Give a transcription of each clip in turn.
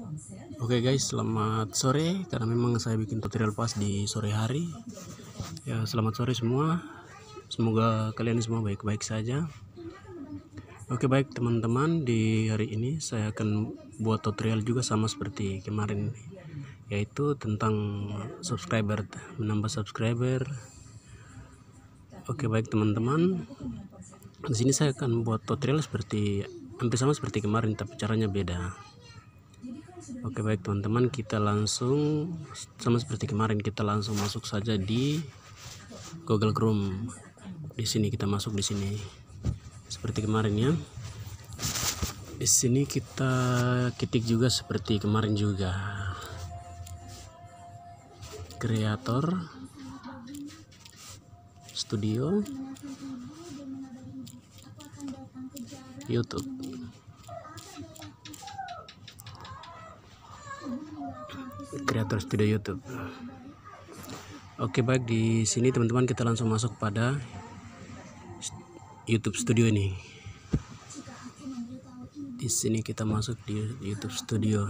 Oke guys, selamat sore. Karena memang saya bikin tutorial pas di sore hari. Ya, selamat sore semua. Semoga kalian semua baik-baik saja. Oke baik teman-teman, di hari ini saya akan buat tutorial juga sama seperti kemarin, yaitu tentang subscriber, menambah subscriber. Oke baik teman-teman, di sini saya akan buat tutorial seperti hampir sama seperti kemarin, tapi caranya beda. Oke baik teman-teman, kita langsung sama seperti kemarin, kita langsung masuk saja di Google Chrome. Di sini kita masuk di sini seperti kemarin ya. Di sini kita ketik juga seperti kemarin juga, Creator Studio YouTube. Creator Studio YouTube. Oke baik, di sini teman-teman kita langsung masuk pada YouTube Studio ini. Di sini kita masuk di YouTube Studio.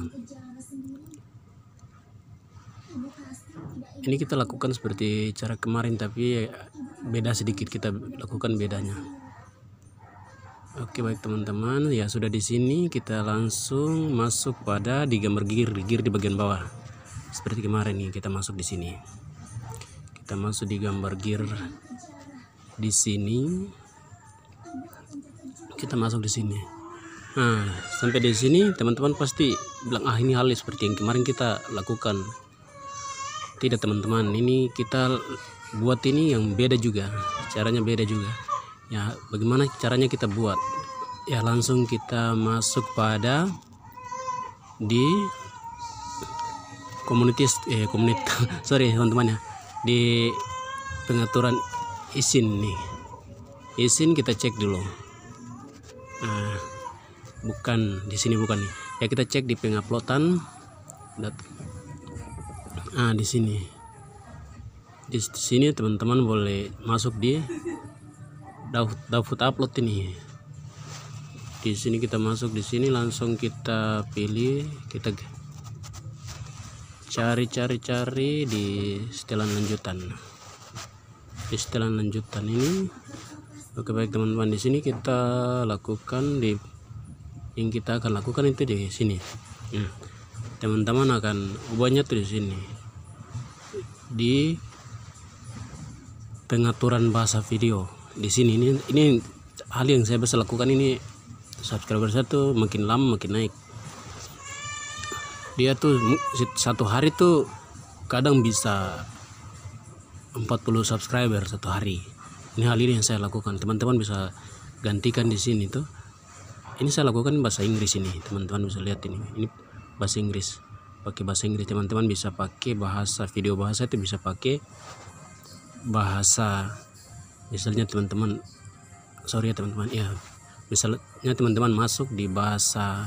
Ini kita lakukan seperti cara kemarin, tapi beda sedikit, kita lakukan bedanya. Oke baik teman-teman, ya sudah di sini kita langsung masuk pada di gambar gear di bagian bawah. Seperti kemarin nih, kita masuk di sini. Kita masuk di gambar gear di sini. Kita masuk di sini. Nah, sampai di sini teman-teman pasti bilang, ah ini hal seperti yang kemarin kita lakukan. Tidak teman-teman, ini kita buat ini yang beda juga, caranya beda juga. Ya, bagaimana caranya kita buat? Ya, langsung kita masuk pada di komunitas sorry teman-teman ya, di pengaturan izin nih. Izin kita cek dulu. Nah, bukan di sini, bukan nih. Ya, kita cek di penguploadan. Nah, di sini. Di sini teman-teman boleh masuk di download upload ini. Di sini kita masuk, di sini langsung kita pilih, kita cari di setelan lanjutan. Di setelan lanjutan ini. Oke baik teman-teman, di sini kita lakukan yang kita akan lakukan itu di sini. Teman-teman akan ubahnya tuh di sini. Di pengaturan bahasa video. Di sini ini hal yang saya bisa lakukan. Ini subscriber satu makin lama makin naik. Dia tuh satu hari tuh kadang bisa 40 subscriber satu hari. Ini hal ini yang saya lakukan. Teman-teman bisa gantikan di sini tuh. Ini saya lakukan bahasa Inggris ini. Teman-teman bisa lihat ini bahasa Inggris. Pakai bahasa Inggris. Teman-teman bisa pakai bahasa video, bahasa itu bisa pakai bahasa, misalnya teman-teman, sorry ya teman-teman ya, misalnya teman-teman masuk di bahasa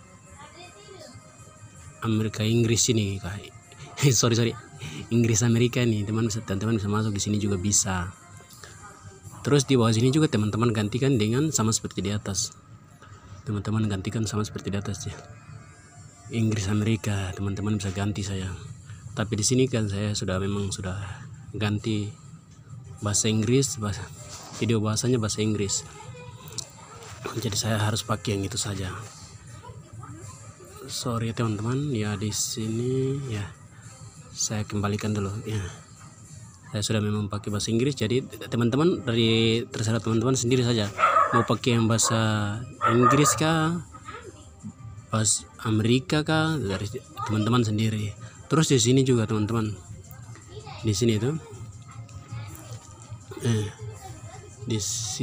Amerika Inggris ini sorry Inggris Amerika nih, teman-teman bisa masuk di sini juga bisa. Terus di bawah sini juga teman-teman gantikan dengan sama seperti di atas. Teman-teman gantikan sama seperti di atas ya. Inggris Amerika, teman-teman bisa ganti saya. Tapi di sini kan saya memang sudah ganti bahasa Inggris, video bahasanya bahasa Inggris. Jadi saya harus pakai yang itu saja. Sorry teman-teman ya, di sini ya saya kembalikan dulu ya. Saya sudah memang pakai bahasa Inggris, jadi teman-teman terserah teman-teman sendiri saja mau pakai yang bahasa Inggris kah, bahasa Amerika kah, dari teman-teman sendiri. Terus di sini juga teman-teman, di sini tuh di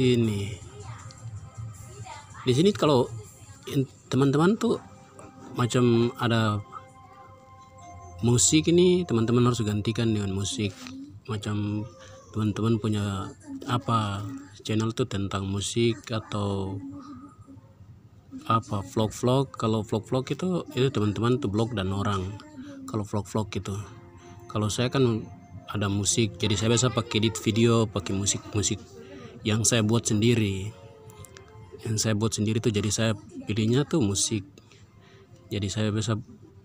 sini kalau teman-teman tuh macam ada musik ini, teman-teman harus gantikan dengan musik. Macam teman-teman punya apa channel tuh tentang musik atau apa vlog. Kalau vlog itu teman-teman tuh blog dan orang. Kalau vlog itu, kalau saya kan ada musik, jadi saya biasa pakai edit video, pakai musik yang saya buat sendiri. Yang saya buat sendiri tuh, jadi saya pilihnya tuh musik. Jadi saya bisa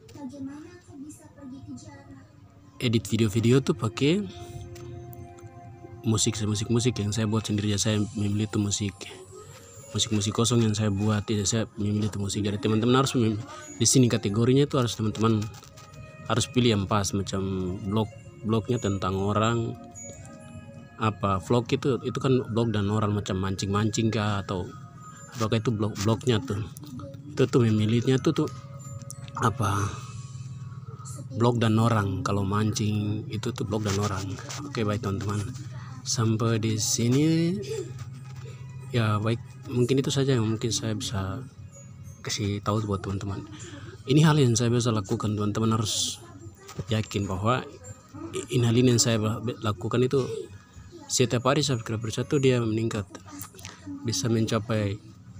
edit video-video tuh pakai musik yang saya buat sendiri. Saya memilih itu musik kosong yang saya buat, tidak saya memilih itu musik. Jadi teman-teman harus di sini kategorinya itu harus teman-teman harus pilih yang pas, macam blognya tentang orang, apa vlog itu kan blog dan orang, macam mancing kah atau apakah itu blognya tuh, itu tuh memilihnya tuh apa, blog dan orang. Kalau mancing itu tuh blog dan orang. Oke, baik teman-teman, sampai di sini ya. Baik, mungkin itu saja yang mungkin saya bisa kasih tahu buat teman-teman. Ini hal yang saya bisa lakukan. Teman-teman harus yakin bahwa hal ini yang saya lakukan itu setiap hari subscriber satu dia meningkat, bisa mencapai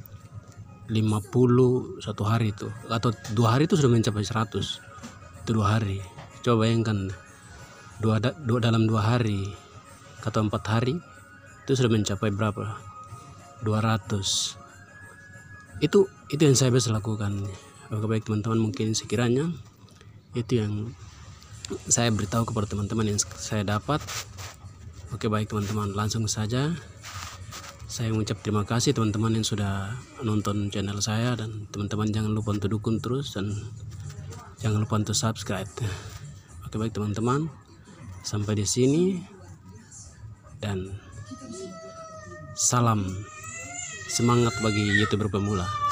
50 satu hari itu, atau 2 hari itu sudah mencapai 100. Itu 2 hari. Coba bayangkan dalam 2 hari atau 4 hari itu sudah mencapai berapa? 200. Itu yang saya bisa lakukan. Oke, baik teman-teman, mungkin sekiranya itu yang saya beritahu kepada teman-teman yang saya dapat. Oke, baik teman-teman, langsung saja saya mengucap terima kasih teman-teman yang sudah nonton channel saya, dan teman-teman jangan lupa untuk dukung terus dan jangan lupa untuk subscribe. Oke, baik teman-teman, sampai di sini dan salam semangat bagi YouTuber pemula.